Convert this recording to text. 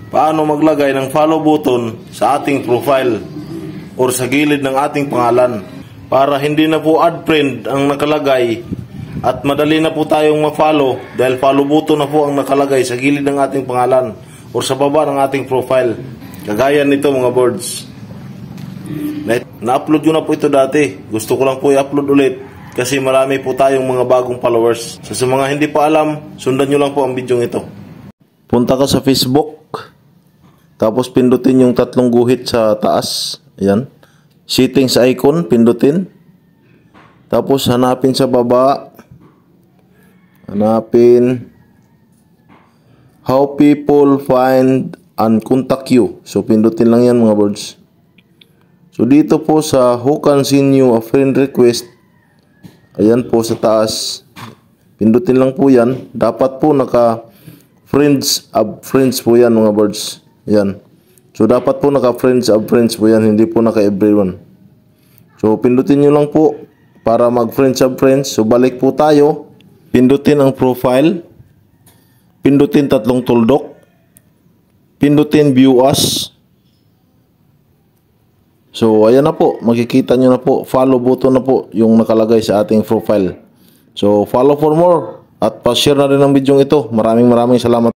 paano maglagay ng follow button sa ating profile or sa gilid ng ating pangalan para hindi na po add friend ang nakalagay at madali na po tayong ma-follow dahil follow button na po ang nakalagay sa gilid ng ating pangalan or sa baba ng ating profile. Kagaya nito mga birds. Na-upload ko na po ito dati. Gusto ko lang po i-upload ulit kasi marami po tayong mga bagong followers. So, sa mga hindi pa alam, sundan nyo lang po ang video ito. Punta ka sa Facebook. Tapos pindutin yung tatlong guhit sa taas. Ayan. Settings icon, pindutin. Tapos hanapin sa baba. Hanapin how people find and contact you. So pindutin lang yan mga birds. So dito po sa who can send you a friend request. Ayan po sa taas. Pindutin lang po yan. Dapat po naka friends po yan mga birds. Ayan. So dapat po naka friends po yan. Hindi po naka everyone. So pindutin nyo lang po para mag friends. So balik po tayo. Pindutin ang profile. Pindutin tatlong tuldok. Pindutin view as. So ayan na po. Makikita nyo na po. Follow button na po yung nakalagay sa ating profile. So follow for more. At pa-share na rin ang video ito. Maraming salamat.